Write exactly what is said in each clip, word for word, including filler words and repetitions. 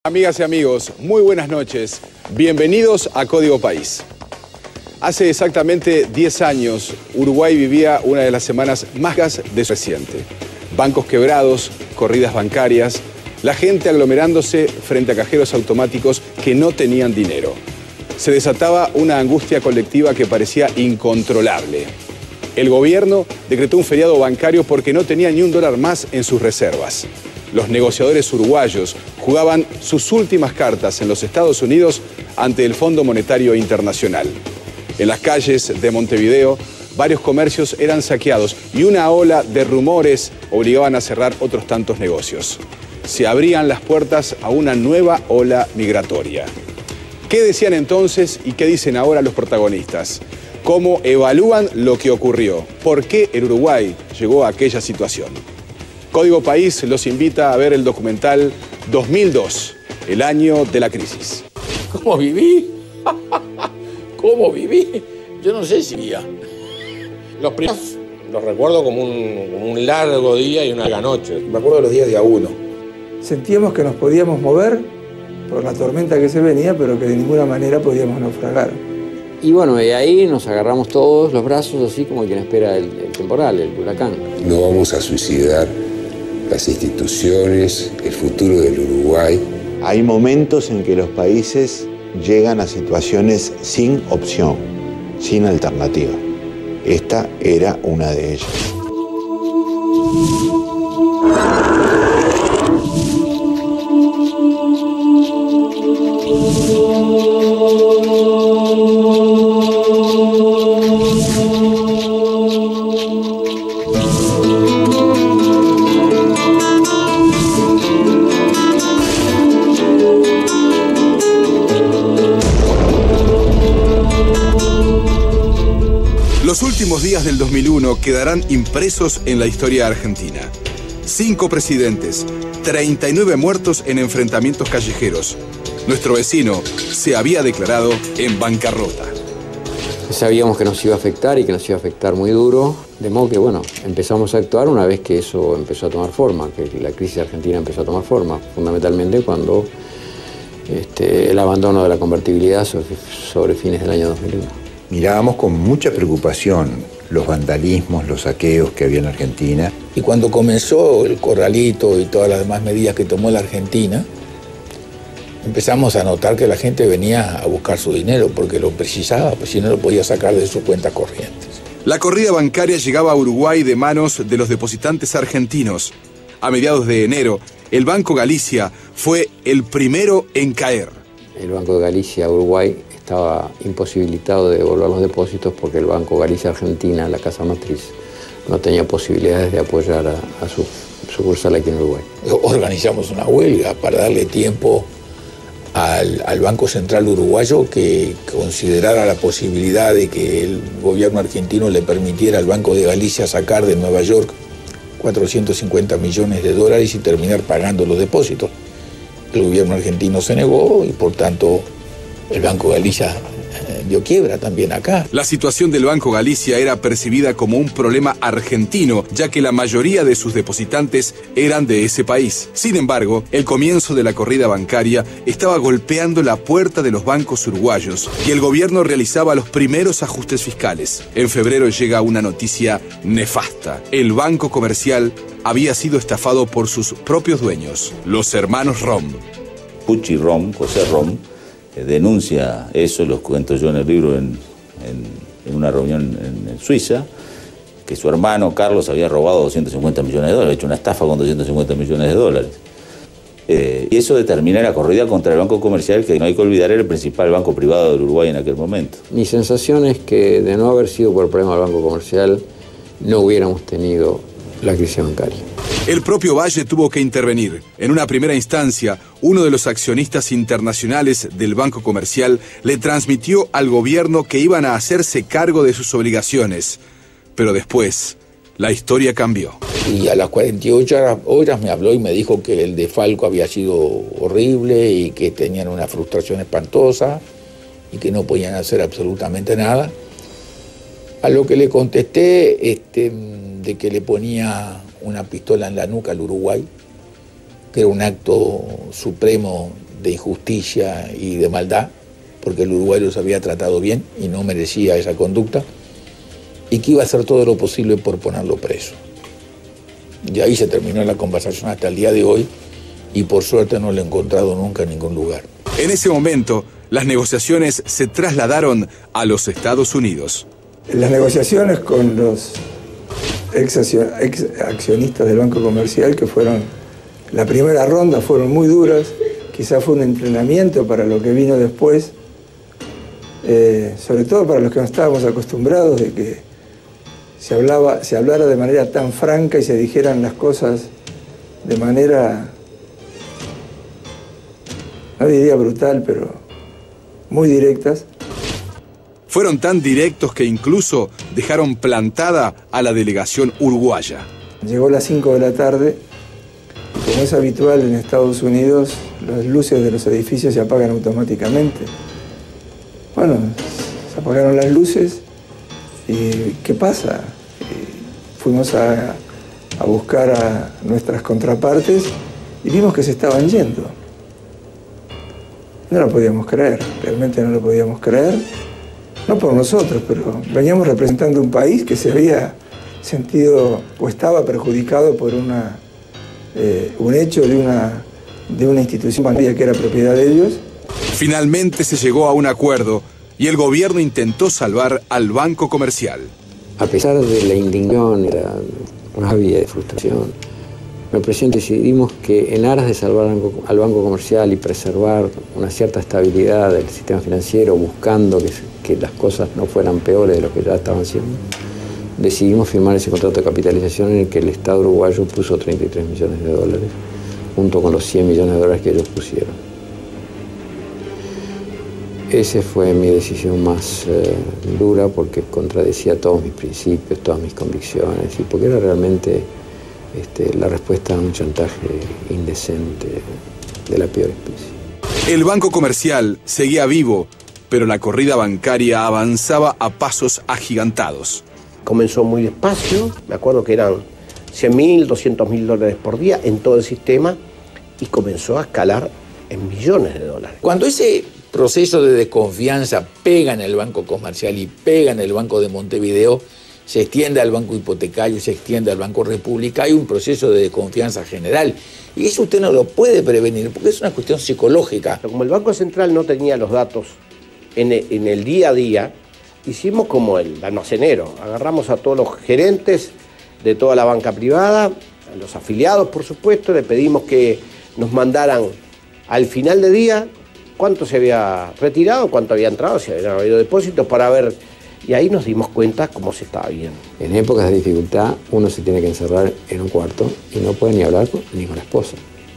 Amigas y amigos, muy buenas noches. Bienvenidos a Código País. Hace exactamente diez años, Uruguay vivía una de las semanas más gas de su reciente. Bancos quebrados, corridas bancarias, la gente aglomerándose frente a cajeros automáticos que no tenían dinero. Se desataba una angustia colectiva que parecía incontrolable. El gobierno decretó un feriado bancario porque no tenía ni un dólar más en sus reservas. Los negociadores uruguayos jugaban sus últimas cartas en los Estados Unidos ante el Fondo Monetario Internacional. En las calles de Montevideo, varios comercios eran saqueados y una ola de rumores obligaban a cerrar otros tantos negocios. Se abrían las puertas a una nueva ola migratoria. ¿Qué decían entonces y qué dicen ahora los protagonistas? ¿Cómo evalúan lo que ocurrió? ¿Por qué el Uruguay llegó a aquella situación? Código País los invita a ver el documental dos mil dos, el año de la crisis. ¿Cómo viví? ¿Cómo viví? Yo no sé si vivía. Los primeros los recuerdo como un, como un largo día y una larga noche. Me acuerdo de los días de a uno. Sentíamos que nos podíamos mover por la tormenta que se venía, pero que de ninguna manera podíamos naufragar. Y bueno, y ahí nos agarramos todos los brazos, así como quien espera el, el temporal, el huracán. No vamos a suicidar las instituciones, el futuro del Uruguay. Hay momentos en que los países llegan a situaciones sin opción, sin alternativa. Esta era una de ellas. Los últimos días del dos mil uno quedarán impresos en la historia argentina. Cinco presidentes, treinta y nueve muertos en enfrentamientos callejeros. Nuestro vecino se había declarado en bancarrota. Sabíamos que nos iba a afectar y que nos iba a afectar muy duro, de modo que, bueno, empezamos a actuar una vez que eso empezó a tomar forma, que la crisis argentina empezó a tomar forma, fundamentalmente cuando este, el abandono de la convertibilidad sobre, sobre fines del año dos mil uno. Mirábamos con mucha preocupación los vandalismos, los saqueos que había en Argentina. Y cuando comenzó el corralito y todas las demás medidas que tomó la Argentina, empezamos a notar que la gente venía a buscar su dinero porque lo precisaba, pues si no lo podía sacar de sus cuentas corrientes. La corrida bancaria llegaba a Uruguay de manos de los depositantes argentinos. A mediados de enero, el Banco Galicia fue el primero en caer. El Banco de Galicia, Uruguay, estaba imposibilitado de devolver los depósitos porque el Banco Galicia Argentina, la casa matriz, no tenía posibilidades de apoyar a, a su sucursal aquí en Uruguay. Organizamos una huelga para darle tiempo al, al Banco Central Uruguayo que considerara la posibilidad de que el gobierno argentino le permitiera al Banco de Galicia sacar de Nueva York cuatrocientos cincuenta millones de dólares y terminar pagando los depósitos. El gobierno argentino se negó y por tanto el Banco Galicia dio quiebra también acá. La situación del Banco Galicia era percibida como un problema argentino, ya que la mayoría de sus depositantes eran de ese país. Sin embargo, el comienzo de la corrida bancaria estaba golpeando la puerta de los bancos uruguayos y el gobierno realizaba los primeros ajustes fiscales. En febrero llega una noticia nefasta. El Banco Comercial había sido estafado por sus propios dueños, los hermanos Rom. Pucci Rom, José Rom, denuncia eso, los cuento yo en el libro en, en, en una reunión en, en Suiza, que su hermano Carlos había robado doscientos cincuenta millones de dólares, había hecho una estafa con doscientos cincuenta millones de dólares. Eh, y eso determina la corrida contra el Banco Comercial, que no hay que olvidar era el principal banco privado del Uruguay en aquel momento. Mi sensación es que de no haber sido por el problema del Banco Comercial, no hubiéramos tenido la crisis bancaria. El propio Valle tuvo que intervenir. En una primera instancia, uno de los accionistas internacionales del Banco Comercial le transmitió al gobierno que iban a hacerse cargo de sus obligaciones. Pero después, la historia cambió. Y a las cuarenta y ocho horas me habló y me dijo que el desfalco había sido horrible y que tenían una frustración espantosa y que no podían hacer absolutamente nada. A lo que le contesté este, de que le ponía una pistola en la nuca al Uruguay, que era un acto supremo de injusticia y de maldad, porque el Uruguay los había tratado bien y no merecía esa conducta, y que iba a hacer todo lo posible por ponerlo preso. Y ahí se terminó la conversación hasta el día de hoy, y por suerte no lo he encontrado nunca en ningún lugar. En ese momento, las negociaciones se trasladaron a los Estados Unidos. Las negociaciones con los ex accionistas del Banco Comercial, que fueron la primera ronda, fueron muy duras. Quizás fue un entrenamiento para lo que vino después, eh, sobre todo para los que no estábamos acostumbrados de que se, hablaba, se hablara de manera tan franca y se dijeran las cosas de manera, no diría brutal, pero muy directas. Fueron tan directos que incluso dejaron plantada a la delegación uruguaya. Llegó a las cinco de la tarde y, como es habitual en Estados Unidos, las luces de los edificios se apagan automáticamente. Bueno, se apagaron las luces y ¿qué pasa? Y fuimos a, a buscar a nuestras contrapartes y vimos que se estaban yendo. No lo podíamos creer, realmente no lo podíamos creer. No por nosotros, pero veníamos representando un país que se había sentido o estaba perjudicado por una, eh, un hecho de una, de una institución bancaria que era propiedad de ellos. Finalmente se llegó a un acuerdo y el gobierno intentó salvar al Banco Comercial. A pesar de la indignación, de la rabia, de frustración, el presidente decidimos que en aras de salvar al Banco Comercial y preservar una cierta estabilidad del sistema financiero, buscando que, que las cosas no fueran peores de lo que ya estaban siendo, decidimos firmar ese contrato de capitalización en el que el Estado uruguayo puso treinta y tres millones de dólares, junto con los cien millones de dólares que ellos pusieron. Esa fue mi decisión más eh, dura, porque contradecía todos mis principios, todas mis convicciones, y porque era realmente Este, la respuesta a un chantaje indecente de la peor especie. El Banco Comercial seguía vivo, pero la corrida bancaria avanzaba a pasos agigantados. Comenzó muy despacio, me acuerdo que eran cien mil, doscientos mil dólares por día en todo el sistema, y comenzó a escalar en millones de dólares. Cuando ese proceso de desconfianza pega en el Banco Comercial y pega en el Banco de Montevideo, se extiende al Banco Hipotecario, se extiende al Banco República, hay un proceso de desconfianza general. Y eso usted no lo puede prevenir, porque es una cuestión psicológica. Como el Banco Central no tenía los datos en el, en el día a día, hicimos como el almacenero. Agarramos a todos los gerentes de toda la banca privada, a los afiliados, por supuesto, le pedimos que nos mandaran al final de día cuánto se había retirado, cuánto había entrado, si habían habido depósitos, para ver. Y ahí nos dimos cuenta cómo se estaba viendo. En épocas de dificultad uno se tiene que encerrar en un cuarto y no puede ni hablar ni con la esposa.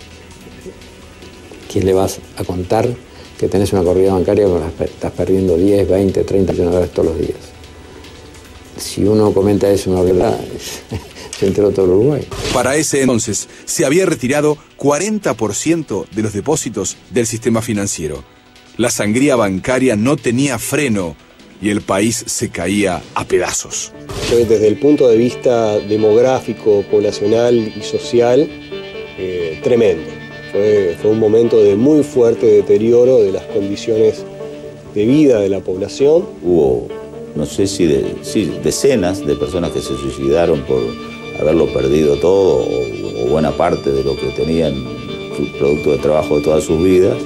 ¿Quién le vas a contar que tenés una corrida bancaria cuando estás perdiendo diez, veinte, treinta millones de dólares todos los días? Si uno comenta eso en una verdad, se enteró todo el Uruguay. Para ese entonces se había retirado cuarenta por ciento de los depósitos del sistema financiero. La sangría bancaria no tenía freno y el país se caía a pedazos. Desde el punto de vista demográfico, poblacional y social, eh, tremendo. Fue, fue un momento de muy fuerte deterioro de las condiciones de vida de la población. Hubo, no sé si, de, sí, decenas de personas que se suicidaron por haberlo perdido todo o, o buena parte de lo que tenían, producto de trabajo de todas sus vidas.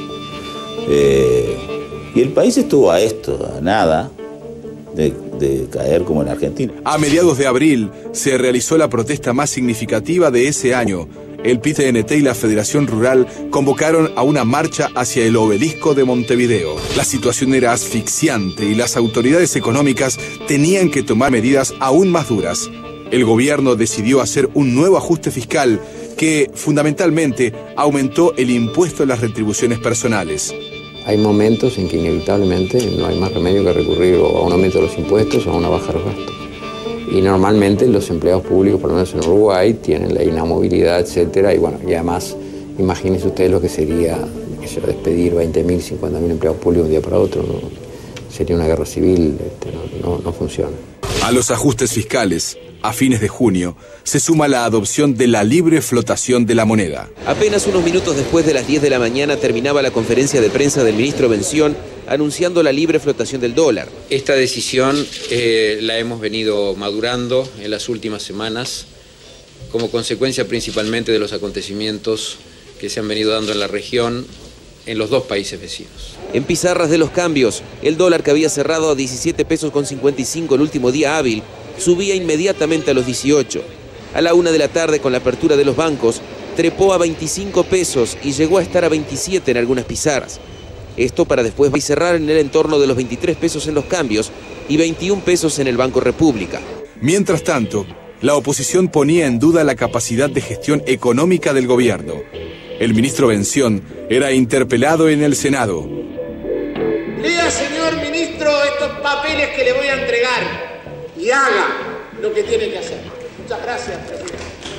Eh, y el país estuvo a esto, a nada, De, de caer como en Argentina. A mediados de abril se realizó la protesta más significativa de ese año. El P I C N T y la Federación Rural convocaron a una marcha hacia el obelisco de Montevideo. La situación era asfixiante y las autoridades económicas tenían que tomar medidas aún más duras. El gobierno decidió hacer un nuevo ajuste fiscal que, fundamentalmente, aumentó el impuesto a las retribuciones personales. Hay momentos en que inevitablemente no hay más remedio que recurrir o a un aumento de los impuestos o a una baja de los gastos. Y normalmente los empleados públicos, por lo menos en Uruguay, tienen la inamovilidad, etcétera. Y bueno, y además, imagínense ustedes lo que sería que sea, despedir veinte mil, cincuenta mil empleados públicos de un día para otro. ¿No? Sería una guerra civil, este, no, no, no funciona. A los ajustes fiscales A fines de junio, se suma la adopción de la libre flotación de la moneda. Apenas unos minutos después de las diez de la mañana terminaba la conferencia de prensa del ministro Bención anunciando la libre flotación del dólar. Esta decisión eh, la hemos venido madurando en las últimas semanas como consecuencia principalmente de los acontecimientos que se han venido dando en la región, en los dos países vecinos. En pizarras de los cambios, el dólar que había cerrado a diecisiete pesos con cincuenta y cinco el último día hábil, subía inmediatamente a los dieciocho. A la una de la tarde, con la apertura de los bancos, trepó a veinticinco pesos y llegó a estar a veintisiete en algunas pizarras. Esto para después cerrar en el entorno de los veintitrés pesos en los cambios y veintiún pesos en el Banco República. Mientras tanto, la oposición ponía en duda la capacidad de gestión económica del gobierno. El ministro Bención era interpelado en el Senado. Lea, señor ministro, estos papeles que le voy a entregar y haga lo que tiene que hacer. Muchas gracias, presidente.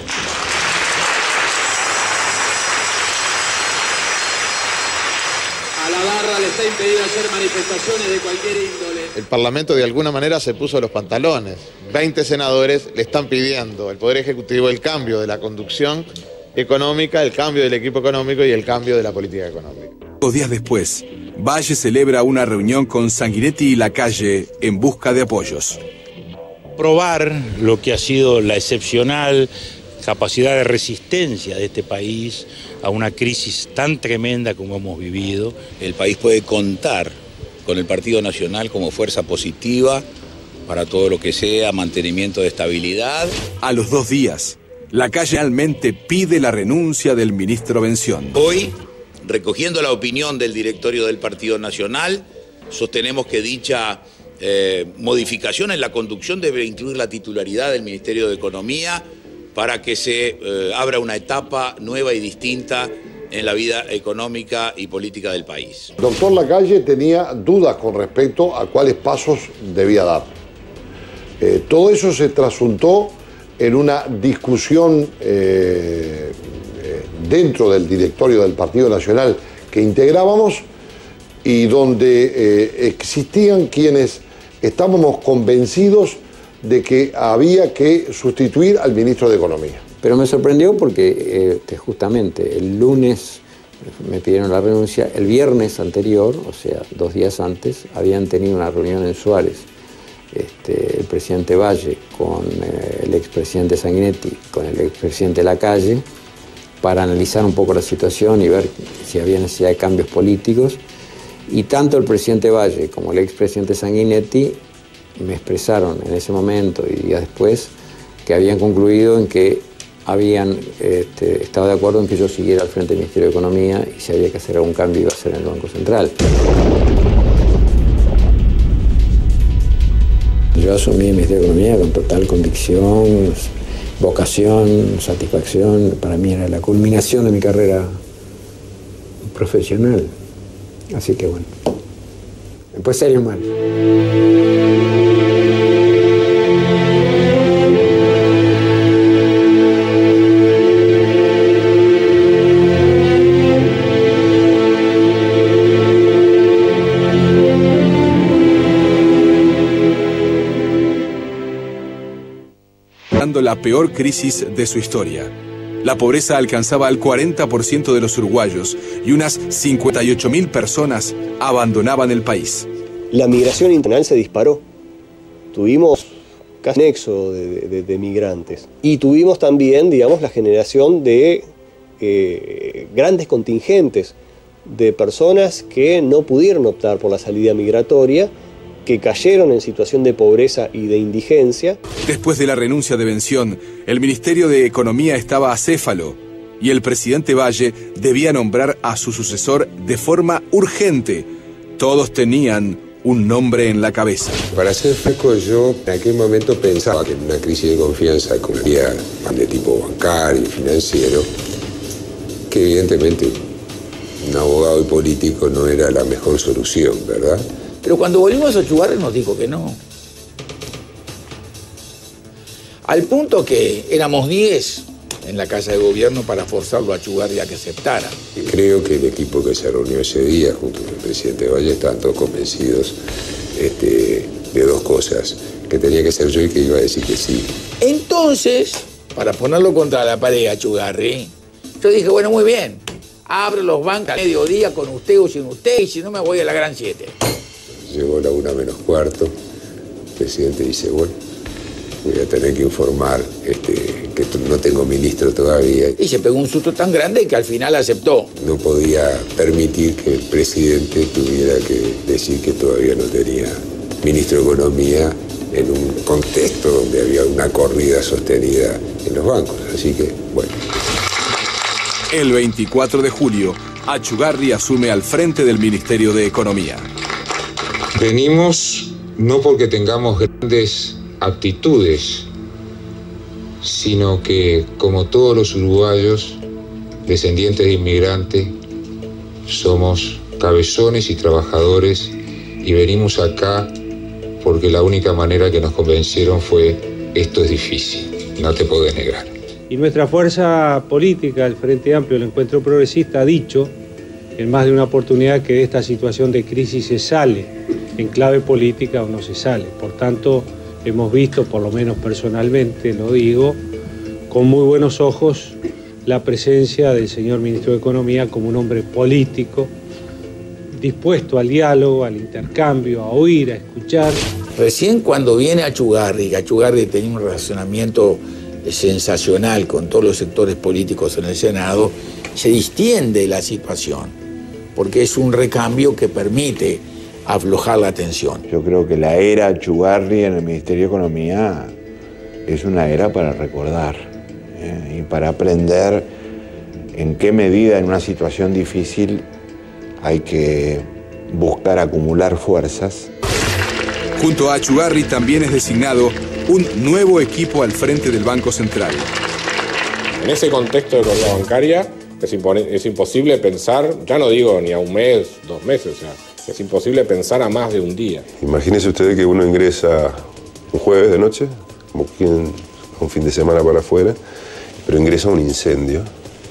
A la barra le está impedido hacer manifestaciones de cualquier índole. El Parlamento de alguna manera se puso los pantalones. veinte senadores le están pidiendo al Poder Ejecutivo el cambio de la conducción económica, el cambio del equipo económico y el cambio de la política económica. Dos días después, Valle celebra una reunión con Sanguinetti y Lacalle en busca de apoyos. Probar lo que ha sido la excepcional capacidad de resistencia de este país a una crisis tan tremenda como hemos vivido. El país puede contar con el Partido Nacional como fuerza positiva para todo lo que sea mantenimiento de estabilidad. A los dos días, Lacalle realmente pide la renuncia del ministro Bención. Hoy, recogiendo la opinión del directorio del Partido Nacional, sostenemos que dicha eh, modificación en la conducción debe incluir la titularidad del Ministerio de Economía para que se eh, abra una etapa nueva y distinta en la vida económica y política del país. El doctor Lacalle tenía dudas con respecto a cuáles pasos debía dar. Eh, todo eso se trasuntó en una discusión eh, eh, dentro del directorio del Partido Nacional que integrábamos y donde eh, existían quienes estábamos convencidos de que había que sustituir al ministro de Economía. Pero me sorprendió porque eh, justamente el lunes me pidieron la renuncia, el viernes anterior, o sea, dos días antes, habían tenido una reunión en Suárez, este, el presidente Valle con eh, el expresidente Sanguinetti, con el expresidente Lacalle, para analizar un poco la situación y ver si había necesidad de cambios políticos. Y tanto el presidente Valle como el expresidente Sanguinetti me expresaron en ese momento y días después que habían concluido en que habían este, estado de acuerdo en que yo siguiera al frente del Ministerio de Economía y si había que hacer algún cambio iba a ser en el Banco Central. Yo asumí el Ministerio de Economía con total convicción, vocación, satisfacción. Para mí era la culminación de mi carrera profesional. Así que bueno, después salió mal. La peor crisis de su historia. La pobreza alcanzaba al cuarenta por ciento de los uruguayos y unas cincuenta y ocho mil personas abandonaban el país. La migración internacional se disparó. Tuvimos casi un éxodo de, de, de migrantes. Y tuvimos también, digamos, la generación de eh, grandes contingentes de personas que no pudieron optar por la salida migratoria, que cayeron en situación de pobreza y de indigencia. Después de la renuncia de Bención, el Ministerio de Economía estaba acéfalo y el presidente Valle debía nombrar a su sucesor de forma urgente. Todos tenían un nombre en la cabeza. Para ser franco, yo en aquel momento pensaba que en una crisis de confianza como había de tipo bancario y financiero, que evidentemente un abogado y político no era la mejor solución, ¿verdad? Pero cuando volvimos a Chugarri nos dijo que no. Al punto que éramos diez en la Casa de Gobierno para forzarlo a Chugarri a que aceptara. Creo que el equipo que se reunió ese día junto con el presidente Valle estaban todos convencidos este, de dos cosas. que tenía que ser yo y que iba a decir que sí. Entonces, para ponerlo contra la pared a Achugarri, yo dije, bueno, muy bien, abro los bancos a mediodía con usted o sin usted, y si no me voy a la Gran siete. Llegó la una menos cuarto, el presidente dice, bueno, voy a tener que informar este, que no tengo ministro todavía. Y se pegó un susto tan grande que al final aceptó. No podía permitir que el presidente tuviera que decir que todavía no tenía ministro de Economía en un contexto donde había una corrida sostenida en los bancos. Así que, bueno. El veinticuatro de julio, Achugarri asume al frente del Ministerio de Economía. Venimos no porque tengamos grandes aptitudes, sino que, como todos los uruguayos, descendientes de inmigrantes, somos cabezones y trabajadores y venimos acá porque la única manera que nos convencieron fue esto es difícil, no te podés negar. Y nuestra fuerza política, el Frente Amplio, el Encuentro Progresista, ha dicho en más de una oportunidad que de esta situación de crisis se sale en clave política o no se sale. Por tanto, hemos visto, por lo menos personalmente, lo digo, con muy buenos ojos la presencia del señor Ministro de Economía como un hombre político, dispuesto al diálogo, al intercambio, a oír, a escuchar. Recién cuando viene Achugarri, que Achugarri tenía un relacionamiento sensacional con todos los sectores políticos en el Senado, se distiende la situación, porque es un recambio que permite aflojar la tensión. Yo creo que la era Achugarri en el Ministerio de Economía es una era para recordar ¿eh? y para aprender en qué medida en una situación difícil hay que buscar acumular fuerzas. Junto a Achugarri también es designado un nuevo equipo al frente del Banco Central. En ese contexto de corrida bancaria es, es imposible pensar, ya no digo ni a un mes, dos meses, o sea, es imposible pensar a más de un día. Imagínese usted que uno ingresa un jueves de noche, como quien un fin de semana para afuera, pero ingresa a un incendio,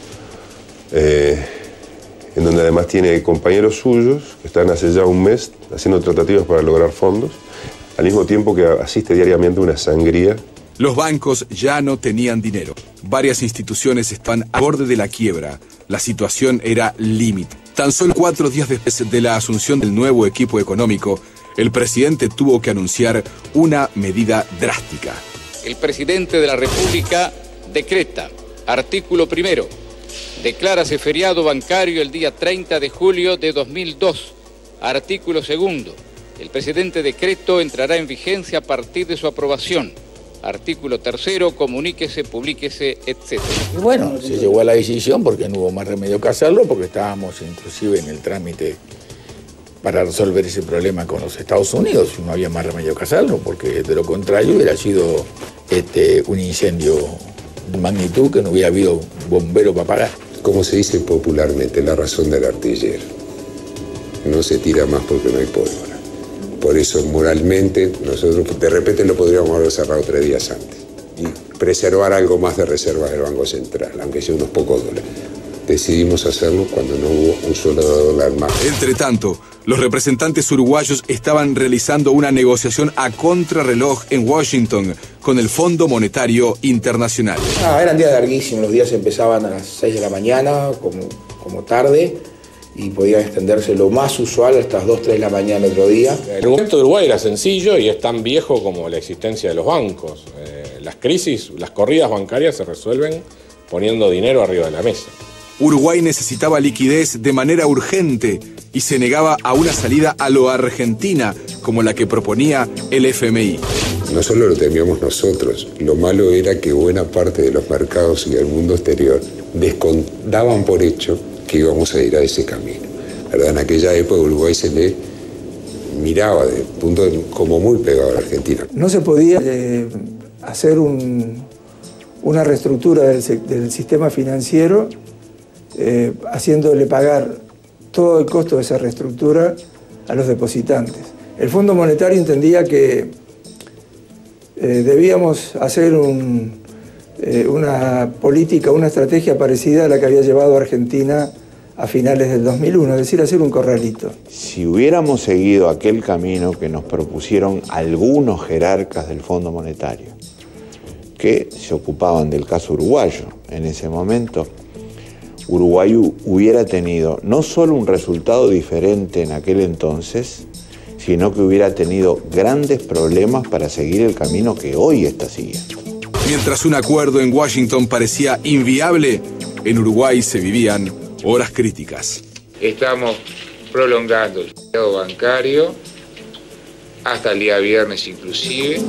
eh, en donde además tiene compañeros suyos que están hace ya un mes haciendo tratativas para lograr fondos, al mismo tiempo que asiste diariamente a una sangría. Los bancos ya no tenían dinero. Varias instituciones estaban a borde de la quiebra. La situación era límite. Tan solo cuatro días después de la asunción del nuevo equipo económico, el presidente tuvo que anunciar una medida drástica. El presidente de la República decreta, artículo primero, declárase feriado bancario el día treinta de julio de dos mil dos. Artículo segundo, el presente decreto entrará en vigencia a partir de su aprobación. Artículo tercero, comuníquese, publíquese, etcétera. Y bueno, se llegó a la decisión porque no hubo más remedio que hacerlo, porque estábamos inclusive en el trámite para resolver ese problema con los Estados Unidos. No había más remedio que hacerlo, porque de lo contrario hubiera sido este, un incendio de magnitud que no hubiera habido bombero para pagar. Como se dice popularmente, la razón del artillero. No se tira más porque no hay pólvora. Por eso, moralmente, nosotros de repente lo podríamos haber cerrado tres días antes y preservar algo más de reservas del Banco Central, aunque sea unos pocos dólares. Decidimos hacerlo cuando no hubo un solo dólar más. Entre tanto, los representantes uruguayos estaban realizando una negociación a contrarreloj en Washington con el Fondo Monetario Internacional. Ah, eran días larguísimos, los días empezaban a las seis de la mañana, como, como tarde, y podían extenderse lo más usual hasta las dos, tres de la mañana el otro día. El argumento de Uruguay era sencillo y es tan viejo como la existencia de los bancos. Eh, las crisis, las corridas bancarias se resuelven poniendo dinero arriba de la mesa. Uruguay necesitaba liquidez de manera urgente y se negaba a una salida a lo Argentina, como la que proponía el F M I. No solo lo temíamos nosotros, lo malo era que buena parte de los mercados y el mundo exterior daban por hecho que íbamos a ir a ese camino. ¿Verdad? En aquella época Uruguay se le miraba de punto de, como muy pegado a la Argentina. No se podía eh, hacer un, una reestructura del, del sistema financiero eh, haciéndole pagar todo el costo de esa reestructura a los depositantes. El Fondo Monetario entendía que eh, debíamos hacer un, eh, una política, una estrategia parecida a la que había llevado a Argentina a finales del dos mil uno, es decir, hacer un corralito. Si hubiéramos seguido aquel camino que nos propusieron algunos jerarcas del Fondo Monetario, que se ocupaban del caso uruguayo en ese momento, Uruguay hubiera tenido no solo un resultado diferente en aquel entonces, sino que hubiera tenido grandes problemas para seguir el camino que hoy está siguiendo. Mientras un acuerdo en Washington parecía inviable, en Uruguay se vivían horas críticas. Estamos prolongando el feriado bancario hasta el día viernes inclusive.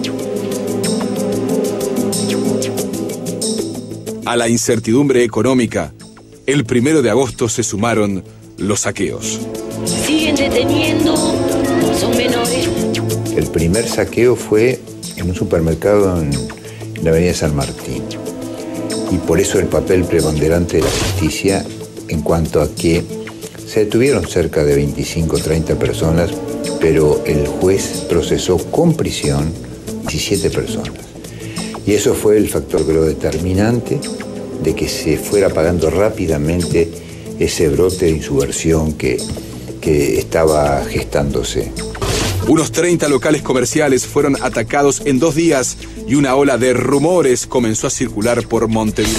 A la incertidumbre económica, el primero de agosto se sumaron los saqueos. Siguen deteniendo, son menores. El primer saqueo fue en un supermercado en la avenida San Martín. Y por eso el papel preponderante de la justicia en cuanto a que se detuvieron cerca de veinticinco o treinta personas, pero el juez procesó con prisión diecisiete personas. Y eso fue el factor, creo, determinante de que se fuera apagando rápidamente ese brote de insurrección que, que estaba gestándose. Unos treinta locales comerciales fueron atacados en dos días y una ola de rumores comenzó a circular por Montevideo.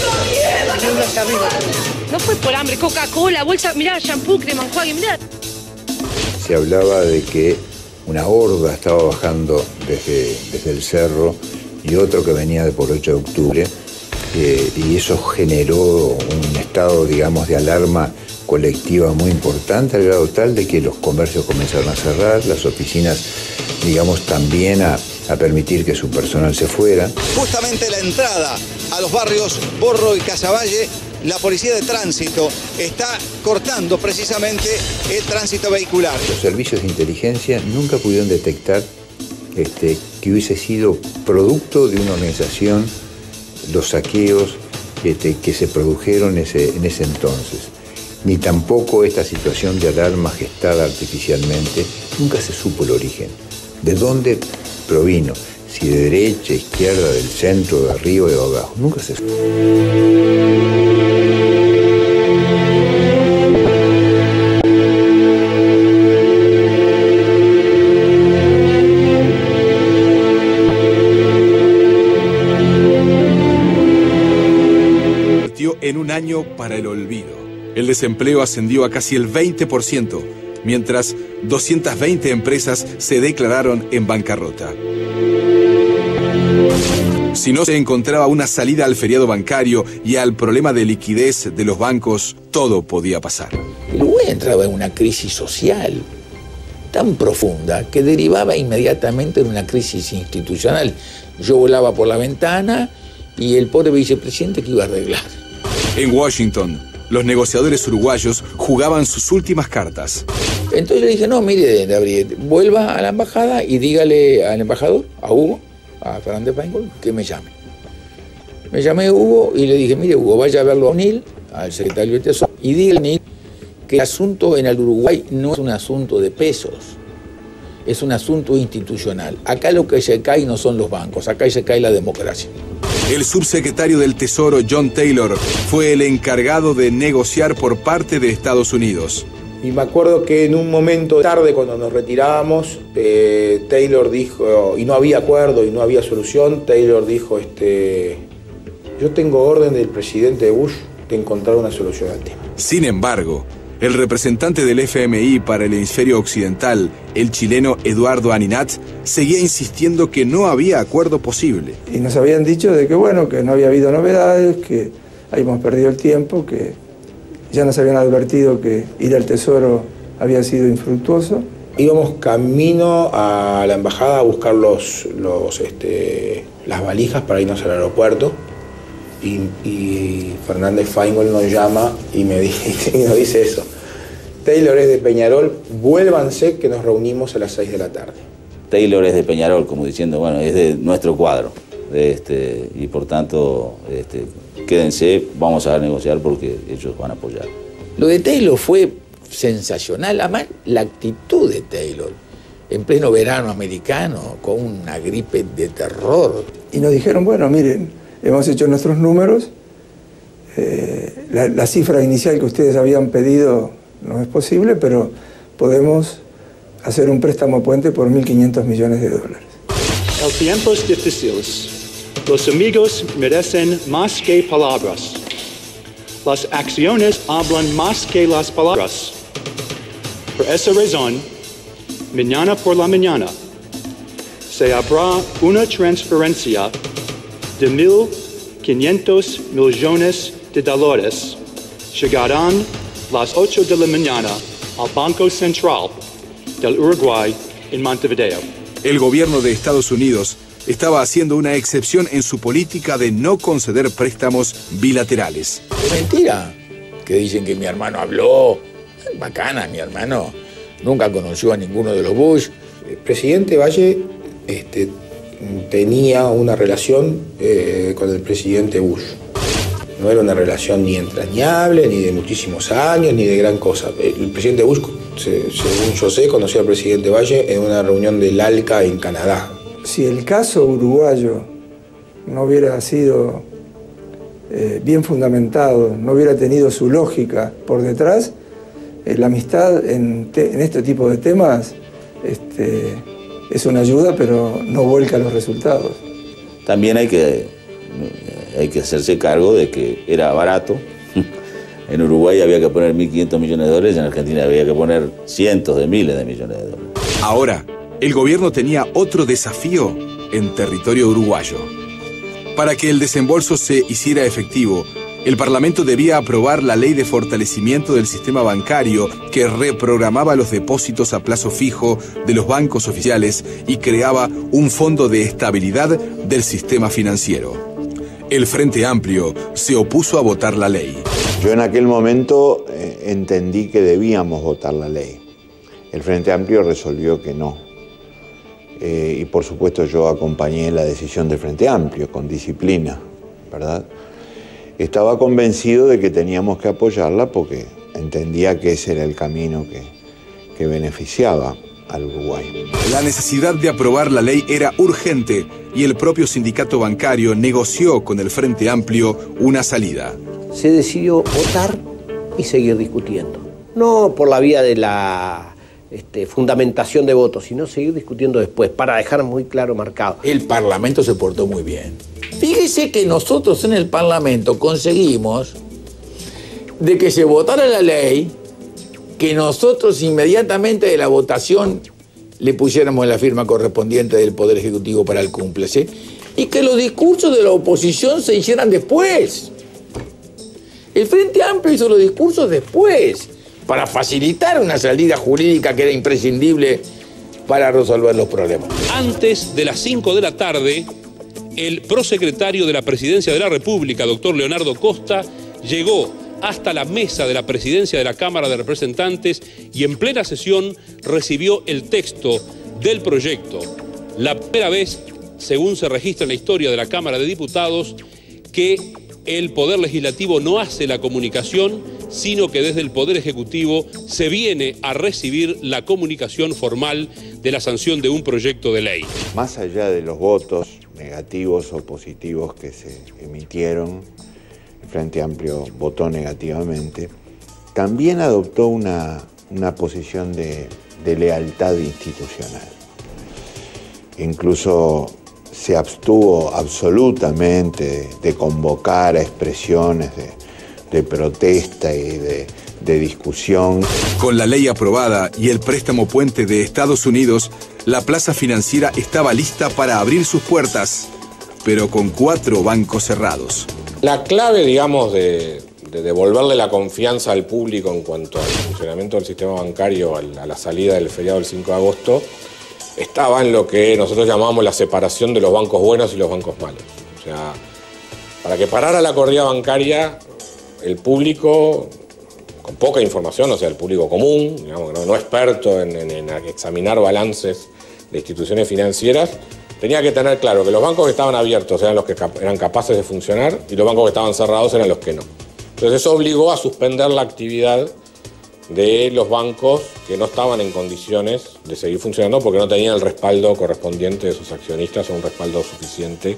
No fue por hambre, Coca-Cola, bolsa, mirá, shampoo, crema enjuague, mirá. Se hablaba de que una horda estaba bajando desde, desde el cerro y otro que venía de por ocho de octubre, eh, y eso generó un estado, digamos, de alarma colectiva muy importante, al grado tal de que los comercios comenzaron a cerrar, las oficinas, digamos, también a, a permitir que su personal se fuera. Justamente la entrada a los barrios Borro y Casavalle, la policía de tránsito está cortando precisamente el tránsito vehicular. Los servicios de inteligencia nunca pudieron detectar este, que hubiese sido producto de una organización los saqueos este, que se produjeron ese, en ese entonces. Ni tampoco esta situación de alarma gestada artificialmente. Nunca se supo el origen. ¿De dónde provino? Si de derecha, izquierda, del centro, de arriba o de abajo. Nunca se supo. En un año para el olvido. El desempleo ascendió a casi el veinte por ciento, mientras doscientas veinte empresas se declararon en bancarrota. Si no se encontraba una salida al feriado bancario y al problema de liquidez de los bancos, todo podía pasar. El Uruguay entraba en una crisis social tan profunda que derivaba inmediatamente en una crisis institucional. Yo volaba por la ventana y el pobre vicepresidente que iba a arreglar. En Washington, los negociadores uruguayos jugaban sus últimas cartas. Entonces le dije, no, mire, Gabriel, vuelva a la embajada y dígale al embajador, a Hugo, a Fernández Feingold, que me llame. Me llamé a Hugo y le dije, mire, Hugo, vaya a verlo a O'Neill, al secretario de Tesoro, y dígale a O'Neill que el asunto en el Uruguay no es un asunto de pesos, es un asunto institucional. Acá lo que se cae no son los bancos, acá se cae la democracia. El subsecretario del Tesoro, John Taylor, fue el encargado de negociar por parte de Estados Unidos. Y me acuerdo que en un momento tarde, cuando nos retirábamos, eh, Taylor dijo, y no había acuerdo y no había solución, Taylor dijo, este, yo tengo orden del presidente Bush de encontrar una solución al tema. Sin embargo, el representante del F M I para el hemisferio occidental, el chileno Eduardo Aninat, seguía insistiendo que no había acuerdo posible. Y nos habían dicho de que bueno, que no había habido novedades, que habíamos perdido el tiempo, que ya nos habían advertido que ir al Tesoro había sido infructuoso. Íbamos camino a la embajada a buscar los, los, este, las valijas para irnos al aeropuerto. Y, y Fernández Feingold nos llama y, me dice, y nos dice eso. Taylor es de Peñarol, vuélvanse que nos reunimos a las seis de la tarde. Taylor es de Peñarol, como diciendo, bueno, es de nuestro cuadro. Este, y por tanto, este, quédense, vamos a negociar porque ellos van a apoyar. Lo de Taylor fue sensacional, además la actitud de Taylor, en pleno verano americano, con una gripe de terror. Y nos dijeron, bueno, miren, hemos hecho nuestros números, eh, la, la cifra inicial que ustedes habían pedido no es posible, pero podemos hacer un préstamo puente por mil quinientos millones de dólares. En tiempos difíciles, los amigos merecen más que palabras. Las acciones hablan más que las palabras. Por esa razón, mañana por la mañana, se habrá una transferencia de mil quinientos millones de dólares. Llegarán las ocho de la mañana al Banco Central del Uruguay en Montevideo. El gobierno de Estados Unidos estaba haciendo una excepción en su política de no conceder préstamos bilaterales. Es mentira que dicen que mi hermano habló. Bacana, mi hermano nunca conoció a ninguno de los Bush. El presidente Valle este, tenía una relación eh, con el presidente Bush. No era una relación ni entrañable, ni de muchísimos años, ni de gran cosa. El presidente Bush, se, según yo sé, conoció al presidente Valle en una reunión del ALCA en Canadá. Si el caso uruguayo no hubiera sido eh, bien fundamentado, no hubiera tenido su lógica por detrás, eh, la amistad en, te, en este tipo de temas este, es una ayuda, pero no vuelca los resultados. También hay que, hay que hacerse cargo de que era barato. En Uruguay había que poner mil quinientos millones de dólares, en Argentina había que poner cientos de miles de millones de dólares. Ahora, el gobierno tenía otro desafío en territorio uruguayo. Para que el desembolso se hiciera efectivo, el Parlamento debía aprobar la ley de fortalecimiento del sistema bancario que reprogramaba los depósitos a plazo fijo de los bancos oficiales y creaba un fondo de estabilidad del sistema financiero. El Frente Amplio se opuso a votar la ley. Yo en aquel momento eh, entendí que debíamos votar la ley. El Frente Amplio resolvió que no. Eh, y por supuesto yo acompañé la decisión del Frente Amplio con disciplina, ¿verdad? Estaba convencido de que teníamos que apoyarla porque entendía que ese era el camino que, que beneficiaba al Uruguay. La necesidad de aprobar la ley era urgente y el propio sindicato bancario negoció con el Frente Amplio una salida. Se decidió votar y seguir discutiendo. No por la vía de la este, fundamentación de votos, sino seguir discutiendo después, para dejar muy claro marcado. El Parlamento se portó muy bien. Fíjese que nosotros en el Parlamento conseguimos de que se votara la ley, que nosotros inmediatamente de la votación le pusiéramos la firma correspondiente del Poder Ejecutivo para el cúmplice y que los discursos de la oposición se hicieran después. El Frente Amplio hizo los discursos después para facilitar una salida jurídica que era imprescindible para resolver los problemas. Antes de las cinco de la tarde, el prosecretario de la Presidencia de la República, doctor Leonardo Costa, llegó hasta la mesa de la presidencia de la Cámara de Representantes y en plena sesión recibió el texto del proyecto. La primera vez, según se registra en la historia de la Cámara de Diputados, que el Poder Legislativo no hace la comunicación, sino que desde el Poder Ejecutivo se viene a recibir la comunicación formal de la sanción de un proyecto de ley. Más allá de los votos negativos o positivos que se emitieron, el Frente Amplio votó negativamente, también adoptó una, una posición de, de lealtad institucional. Incluso se abstuvo absolutamente de, de convocar a expresiones de, de protesta y de, de discusión. Con la ley aprobada y el préstamo puente de Estados Unidos, la plaza financiera estaba lista para abrir sus puertas, pero con cuatro bancos cerrados. La clave, digamos, de, de devolverle la confianza al público en cuanto al funcionamiento del sistema bancario a la salida del feriado del cinco de agosto estaba en lo que nosotros llamamos la separación de los bancos buenos y los bancos malos. O sea, para que parara la corrida bancaria, el público con poca información, o sea, el público común, digamos, no, no experto en, en, en examinar balances de instituciones financieras, tenía que tener claro que los bancos que estaban abiertos eran los que cap- eran capaces de funcionar y los bancos que estaban cerrados eran los que no. Entonces eso obligó a suspender la actividad de los bancos que no estaban en condiciones de seguir funcionando porque no tenían el respaldo correspondiente de sus accionistas o un respaldo suficiente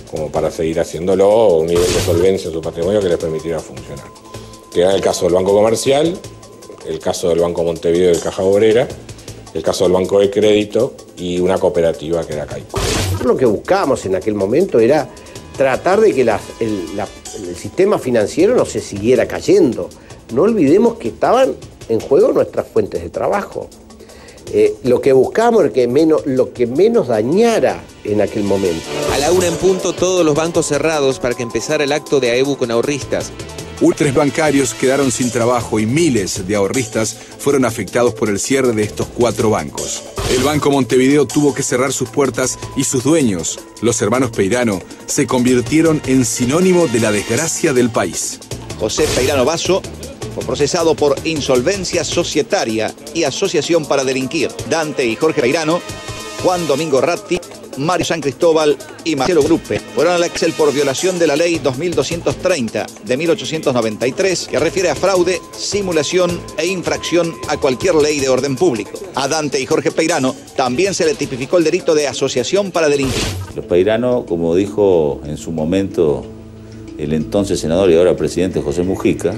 como para seguir haciéndolo, o un nivel de solvencia en su patrimonio que les permitiera funcionar. Que era el caso del Banco Comercial, el caso del Banco Montevideo y del Caja Obrera, el caso del Banco de Crédito y una cooperativa que era Caico. Nosotros lo que buscábamos en aquel momento era tratar de que la, el, la, el sistema financiero no se siguiera cayendo. No olvidemos que estaban en juego nuestras fuentes de trabajo. Eh, lo que buscábamos era que menos, lo que menos dañara en aquel momento. A la una en punto, todos los bancos cerrados para que empezara el acto de AEBU con ahorristas. Tres bancarios quedaron sin trabajo y miles de ahorristas fueron afectados por el cierre de estos cuatro bancos. El Banco Montevideo tuvo que cerrar sus puertas y sus dueños, los hermanos Peirano, se convirtieron en sinónimo de la desgracia del país. José Peirano Basso fue procesado por insolvencia societaria y asociación para delinquir. Dante y Jorge Peirano, Juan Domingo Ratti, Mario San Cristóbal y Marcelo Gruppe fueron a la cárcel por violación de la ley dos mil doscientos treinta de mil ochocientos noventa y tres, que refiere a fraude, simulación e infracción a cualquier ley de orden público. A Dante y Jorge Peirano también se le tipificó el delito de asociación para delinquir. Los Peirano, como dijo en su momento el entonces senador y ahora presidente José Mujica,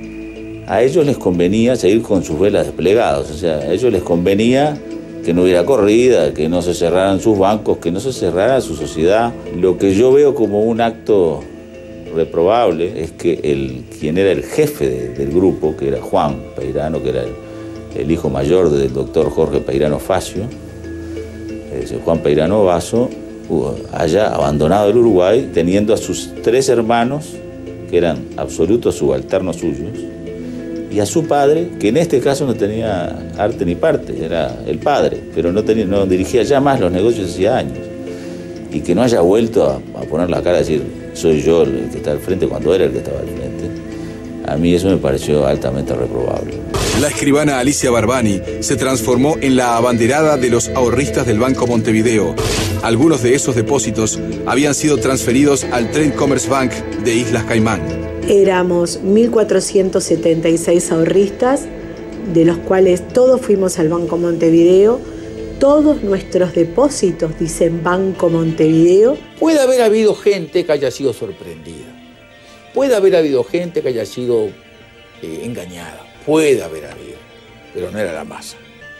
a ellos les convenía seguir con sus velas desplegadas, o sea, a ellos les convenía que no hubiera corrida, que no se cerraran sus bancos, que no se cerrara su sociedad. Lo que yo veo como un acto reprobable es que el, quien era el jefe de, del grupo, que era Juan Peirano, que era el, el hijo mayor del doctor Jorge Peirano Facio, ese Juan Peirano Basso, haya abandonado el Uruguay teniendo a sus tres hermanos, que eran absolutos subalternos suyos, y a su padre, que en este caso no tenía arte ni parte, era el padre, pero no, tenía, no dirigía ya más los negocios hacía años. Y que no haya vuelto a, a poner la cara y decir, soy yo el que está al frente, cuando era el que estaba al frente, a mí eso me pareció altamente reprobable. La escribana Alicia Barbani se transformó en la abanderada de los ahorristas del Banco Montevideo. Algunos de esos depósitos habían sido transferidos al Trade Commerce Bank de Islas Caimán. Éramos mil cuatrocientos setenta y seis ahorristas, de los cuales todos fuimos al Banco Montevideo. Todos nuestros depósitos dicen Banco Montevideo. Puede haber habido gente que haya sido sorprendida. Puede haber habido gente que haya sido eh, engañada. Puede haber habido, pero no era la masa.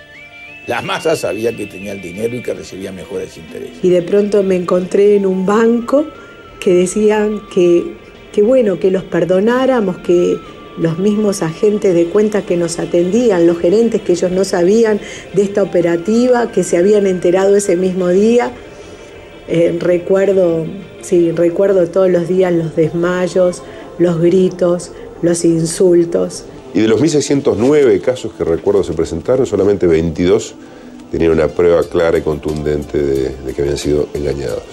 La masa sabía que tenía el dinero y que recibía mejores intereses. Y de pronto me encontré en un banco que decían que que bueno, que los perdonáramos, que los mismos agentes de cuenta que nos atendían, los gerentes, que ellos no sabían de esta operativa, que se habían enterado ese mismo día. Eh, recuerdo, sí, recuerdo todos los días los desmayos, los gritos, los insultos. Y de los mil seiscientos nueve casos que recuerdo se presentaron, solamente veintidós tenían una prueba clara y contundente de, de que habían sido engañados.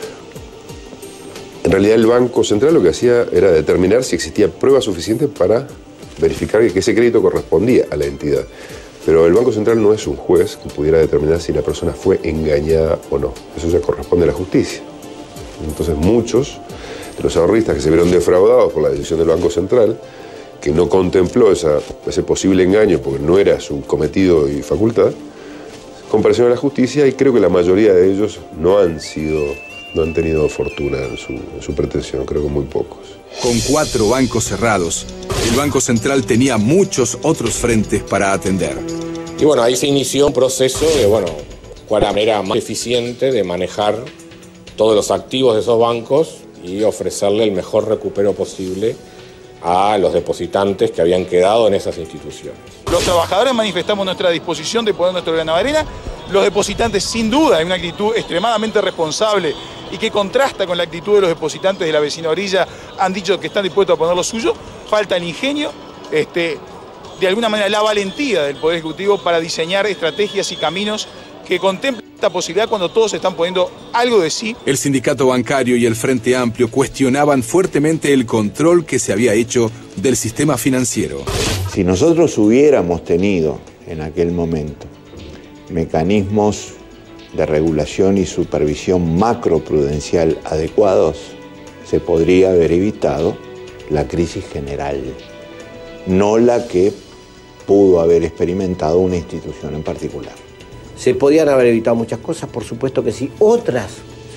En realidad el Banco Central lo que hacía era determinar si existía prueba suficiente para verificar que ese crédito correspondía a la entidad. Pero el Banco Central no es un juez que pudiera determinar si la persona fue engañada o no. Eso ya corresponde a la justicia. Entonces muchos de los ahorristas que se vieron defraudados por la decisión del Banco Central, que no contempló esa, ese posible engaño porque no era su cometido y facultad, comparecieron a la justicia y creo que la mayoría de ellos no han sido... no han tenido fortuna en su, en su pretensión, creo que muy pocos. Con cuatro bancos cerrados, el Banco Central tenía muchos otros frentes para atender. Y bueno, ahí se inició un proceso de, bueno, cuál era la manera más eficiente de manejar todos los activos de esos bancos y ofrecerle el mejor recupero posible a los depositantes que habían quedado en esas instituciones. Los trabajadores manifestamos nuestra disposición de poner nuestro grano de arena. Los depositantes, sin duda, hay una actitud extremadamente responsable y que contrasta con la actitud de los depositantes de la vecina orilla, han dicho que están dispuestos a poner lo suyo. Falta el ingenio, este, de alguna manera la valentía del Poder Ejecutivo para diseñar estrategias y caminos que contemplen esta posibilidad cuando todos están poniendo algo de sí. El sindicato bancario y el Frente Amplio cuestionaban fuertemente el control que se había hecho del sistema financiero. Si nosotros hubiéramos tenido en aquel momento mecanismos de regulación y supervisión macroprudencial adecuados, se podría haber evitado la crisis general, no la que pudo haber experimentado una institución en particular. Se podían haber evitado muchas cosas, por supuesto que sí. Otras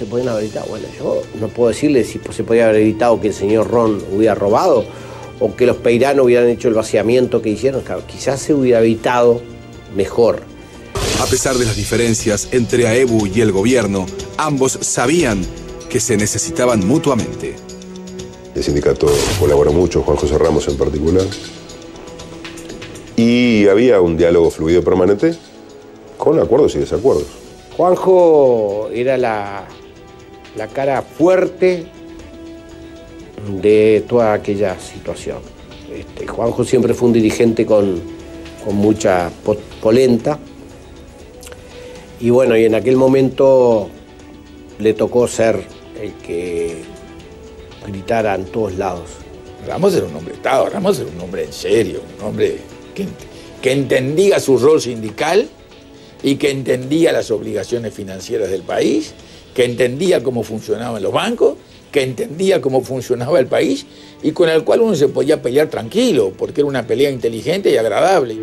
se podían haber evitado. Bueno, yo no puedo decirle si se podía haber evitado que el señor Ron hubiera robado o que los Peirano hubieran hecho el vaciamiento que hicieron. Claro, quizás se hubiera evitado mejor. A pesar de las diferencias entre AEBU y el gobierno, ambos sabían que se necesitaban mutuamente. El sindicato colaboró mucho, Juan José Ramos en particular. Y había un diálogo fluido permanente con acuerdos y desacuerdos. Juanjo era la, la cara fuerte de toda aquella situación. Este, Juanjo siempre fue un dirigente con, con mucha polenta. Y bueno, y en aquel momento le tocó ser el que gritara en todos lados. Ramos era un hombre de Estado, Ramos era un hombre en serio, un hombre que, que entendía su rol sindical y que entendía las obligaciones financieras del país, que entendía cómo funcionaban los bancos, que entendía cómo funcionaba el país y con el cual uno se podía pelear tranquilo, porque era una pelea inteligente y agradable.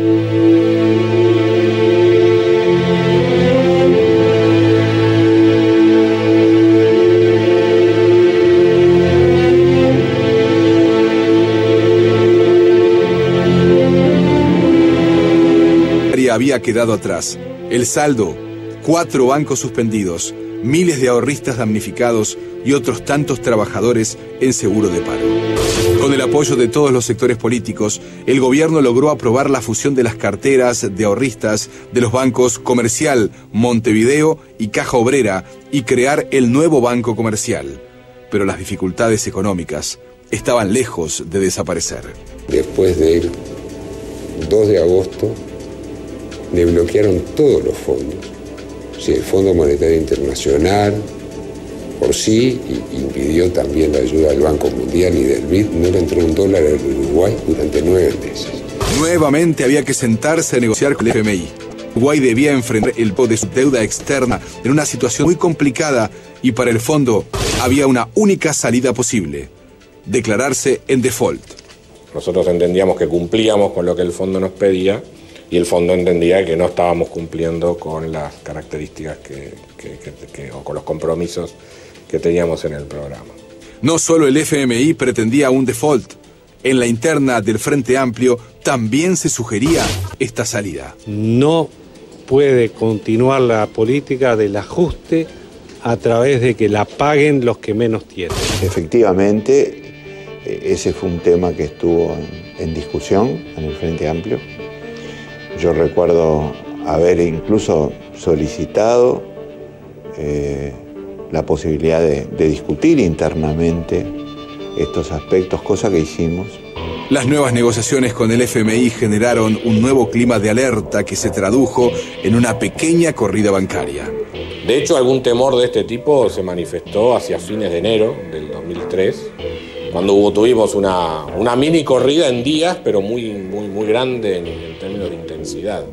Había quedado atrás. El saldo, cuatro bancos suspendidos, miles de ahorristas damnificados y otros tantos trabajadores en seguro de paro. Con el apoyo de todos los sectores políticos, el gobierno logró aprobar la fusión de las carteras de ahorristas de los bancos Comercial, Montevideo y Caja Obrera y crear el nuevo Banco Comercial. Pero las dificultades económicas estaban lejos de desaparecer. Después del dos de agosto, le bloquearon todos los fondos. Sí, el Fondo Monetario Internacional, por sí, y impidió también la ayuda del Banco Mundial y del B I D. No le entró un dólar al Uruguay durante nueve meses. Nuevamente había que sentarse a negociar con el F M I. Uruguay debía enfrentar el pago de su deuda externa en una situación muy complicada y para el fondo había una única salida posible: declararse en default. Nosotros entendíamos que cumplíamos con lo que el fondo nos pedía y el fondo entendía que no estábamos cumpliendo con las características que, que, que, que, o con los compromisos que teníamos en el programa. No solo el F M I pretendía un default. En la interna del Frente Amplio también se sugería esta salida. No puede continuar la política del ajuste a través de que la paguen los que menos tienen. Efectivamente, ese fue un tema que estuvo en, en discusión en el Frente Amplio. Yo recuerdo haber incluso solicitado eh, la posibilidad de, de discutir internamente estos aspectos, cosa que hicimos. Las nuevas negociaciones con el F M I generaron un nuevo clima de alerta que se tradujo en una pequeña corrida bancaria. De hecho, algún temor de este tipo se manifestó hacia fines de enero del dos mil tres, cuando hubo, tuvimos una, una mini corrida en días, pero muy, muy, muy grande en, en términos de intensidad.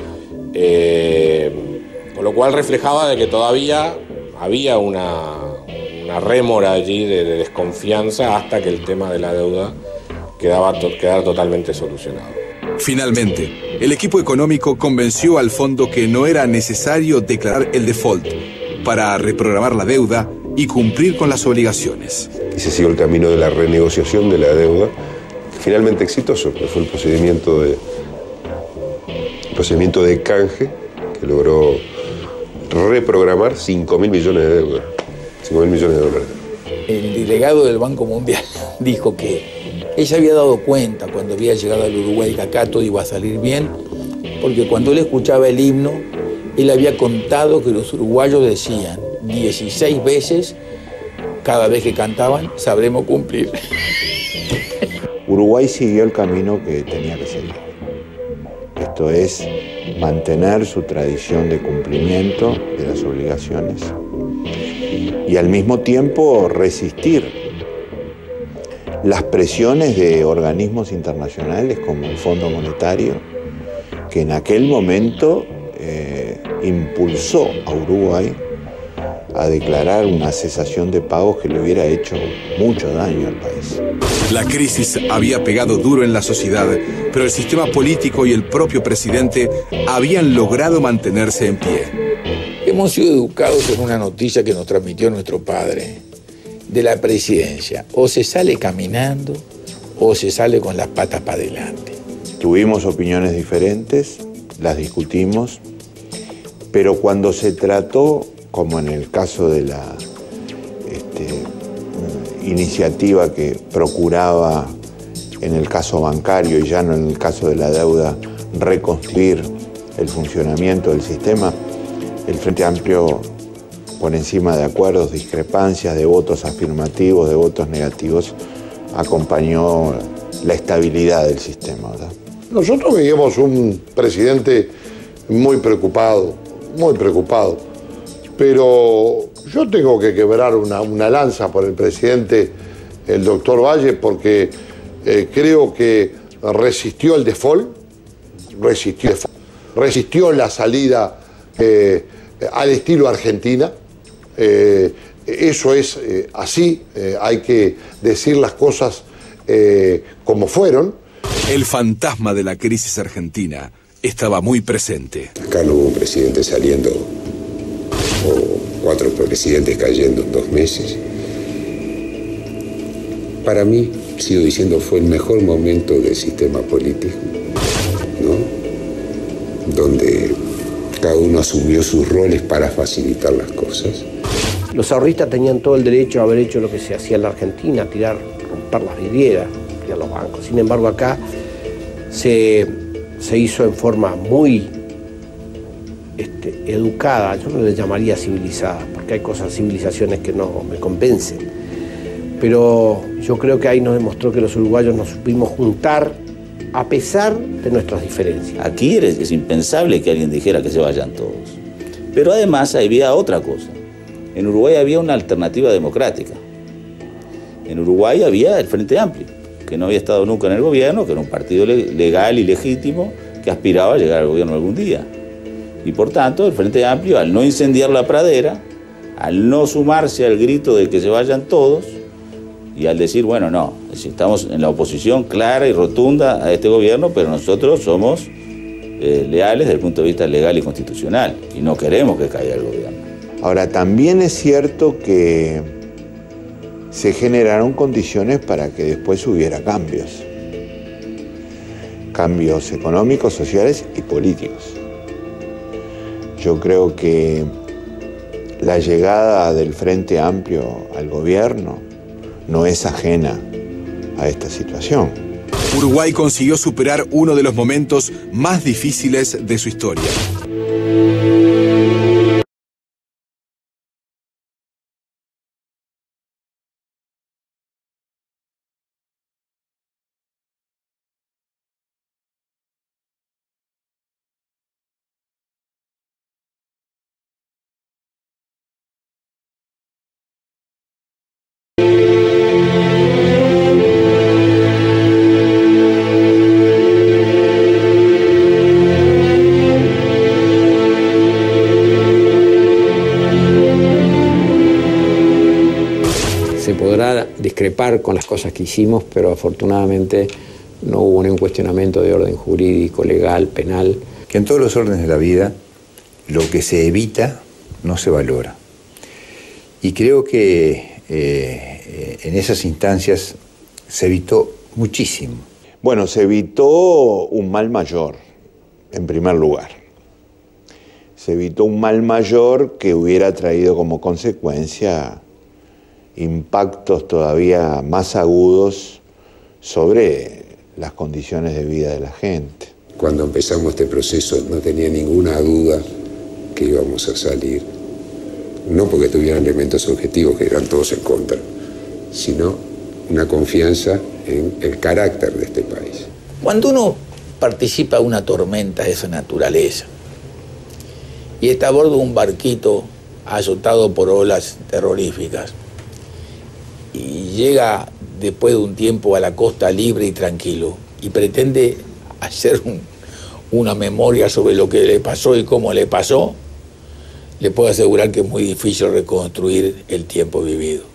Eh, con lo cual reflejaba de que todavía había una, una rémora allí de, de desconfianza hasta que el tema de la deuda quedaba to, quedara totalmente solucionado. Finalmente, el equipo económico convenció al fondo que no era necesario declarar el default para reprogramar la deuda y cumplir con las obligaciones. Y se siguió el camino de la renegociación de la deuda, finalmente exitoso, que fue el procedimiento de, el procedimiento de canje que logró reprogramar cinco mil millones de deuda, cinco mil millones de dólares. El delegado del Banco Mundial dijo que ella había dado cuenta cuando había llegado al Uruguay que acá todo iba a salir bien, porque cuando él escuchaba el himno, él había contado que los uruguayos decían dieciséis veces cada vez que cantaban, sabremos cumplir. Uruguay siguió el camino que tenía que seguir. Esto es mantener su tradición de cumplimiento de las obligaciones y al mismo tiempo resistir las presiones de organismos internacionales como el Fondo Monetario, que en aquel momento eh, impulsó a Uruguay a declarar una cesación de pagos que le hubiera hecho mucho daño al país. La crisis había pegado duro en la sociedad, pero el sistema político y el propio presidente habían logrado mantenerse en pie. Hemos sido educados en una noticia que nos transmitió nuestro padre de la presidencia. O se sale caminando o se sale con las patas para adelante. Tuvimos opiniones diferentes, las discutimos, pero cuando se trató, como en el caso de la este, iniciativa que procuraba en el caso bancario y ya no en el caso de la deuda, reconstruir el funcionamiento del sistema, el Frente Amplio, por encima de acuerdos, discrepancias, de votos afirmativos, de votos negativos, acompañó la estabilidad del sistema, ¿verdad? Nosotros veíamos un presidente muy preocupado, muy preocupado, pero yo tengo que quebrar una, una lanza por el presidente, el doctor Valle, porque eh, creo que resistió el default, resistió, resistió la salida eh, al estilo Argentina. Eh, eso es eh, así, eh, hay que decir las cosas eh, como fueron. El fantasma de la crisis argentina estaba muy presente. Acá no hubo un presidente saliendo o cuatro presidentes cayendo en dos meses. Para mí, sigo diciendo, fue el mejor momento del sistema político, ¿no? Donde cada uno asumió sus roles para facilitar las cosas. Los ahorristas tenían todo el derecho a haber hecho lo que se hacía en la Argentina, tirar, romper las vidrieras, tirar los bancos. Sin embargo, acá se, se hizo en forma muy este, educada, yo no le llamaría civilizada, porque hay cosas, civilizaciones que no me convencen. Pero yo creo que ahí nos demostró que los uruguayos nos supimos juntar a pesar de nuestras diferencias. Aquí es impensable que alguien dijera que se vayan todos. Pero además había otra cosa. En Uruguay había una alternativa democrática. En Uruguay había el Frente Amplio, que no había estado nunca en el gobierno, que era un partido legal y legítimo que aspiraba a llegar al gobierno algún día. Y por tanto, el Frente Amplio, al no incendiar la pradera, al no sumarse al grito de que se vayan todos, y al decir, bueno, no, estamos en la oposición clara y rotunda a este gobierno, pero nosotros somos eh, leales desde el punto de vista legal y constitucional, y no queremos que caiga el gobierno. Ahora, también es cierto que se generaron condiciones para que después hubiera cambios. Cambios económicos, sociales y políticos. Yo creo que la llegada del Frente Amplio al gobierno no es ajena a esta situación. Uruguay consiguió superar uno de los momentos más difíciles de su historia. Discrepar con las cosas que hicimos, pero afortunadamente no hubo ningún cuestionamiento de orden jurídico, legal, penal. Que en todos los órdenes de la vida lo que se evita no se valora. Y creo que eh, en esas instancias se evitó muchísimo. Bueno, se evitó un mal mayor, en primer lugar. Se evitó un mal mayor que hubiera traído como consecuencia impactos todavía más agudos sobre las condiciones de vida de la gente. Cuando empezamos este proceso no tenía ninguna duda que íbamos a salir, no porque tuvieran elementos objetivos que eran todos en contra, sino una confianza en el carácter de este país. Cuando uno participa en una tormenta de esa naturaleza y está a bordo de un barquito azotado por olas terroríficas, y llega después de un tiempo a la costa libre y tranquilo y pretende hacer un, una memoria sobre lo que le pasó y cómo le pasó, le puedo asegurar que es muy difícil reconstruir el tiempo vivido.